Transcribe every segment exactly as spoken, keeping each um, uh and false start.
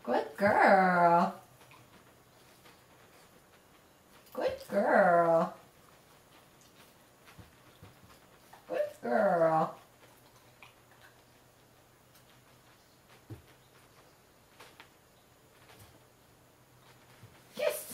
Good girl. Good girl. Good girl. Yes.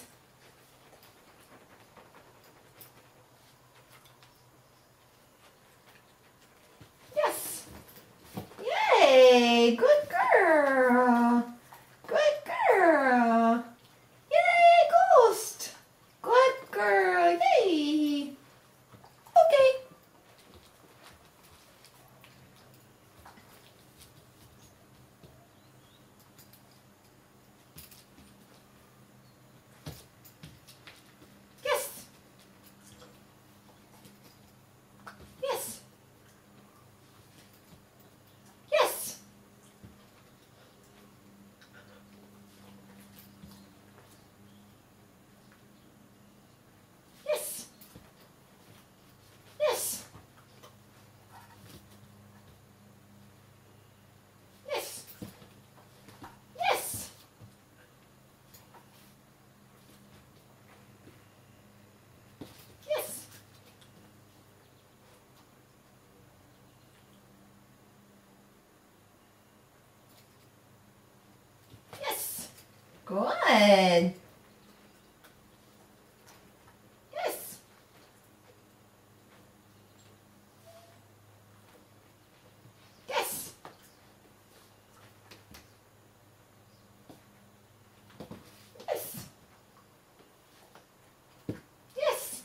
Yes. Yay! Good girl. Good girl. Yay, Ghost. Good girl. Yay. Okay. Yes. Yes. Yes. Yes. Yes. Yes. Yes. Yes. Yes. Good. Yes. Yes. Yes. Yes.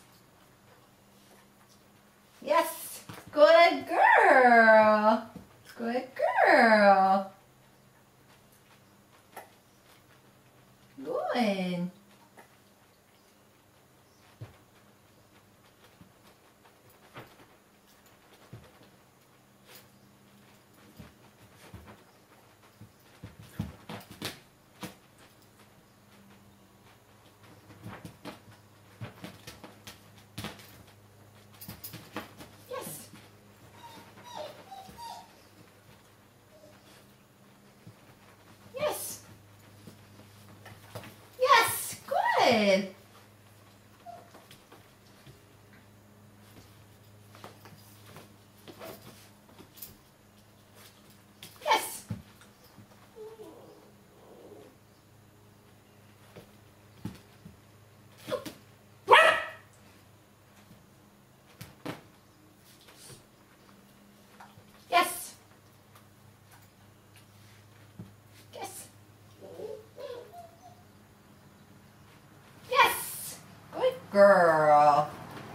Yes. Good girl. Good girl. Good. Yes. Yes. Yes. Good. Yes. Yes. Yes. Yes. Good girl.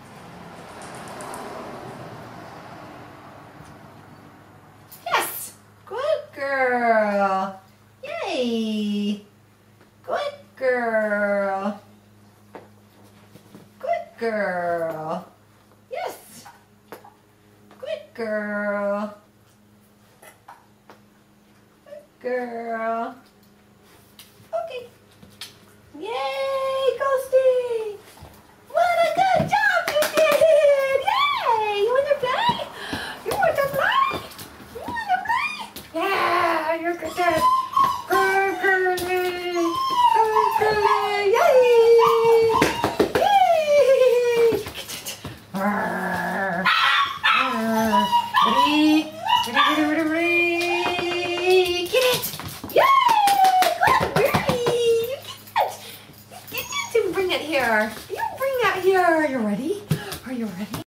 Yes. Good girl. Yay. Good girl. Good girl. Yes. Good girl. Good girl. Okay. Yay, Ghosty! What a good job you did! Yay! You want to play? You want to play? You want to play? Yeah, you're good. Good girlie! Good girlie! Yay! Yay! Arr. Arr. Ready? Ready, ready, ready, ready. Get it! Yay! Good girlie! You get it! You get it and bring it here. You bring that here. Are you ready? Are you ready?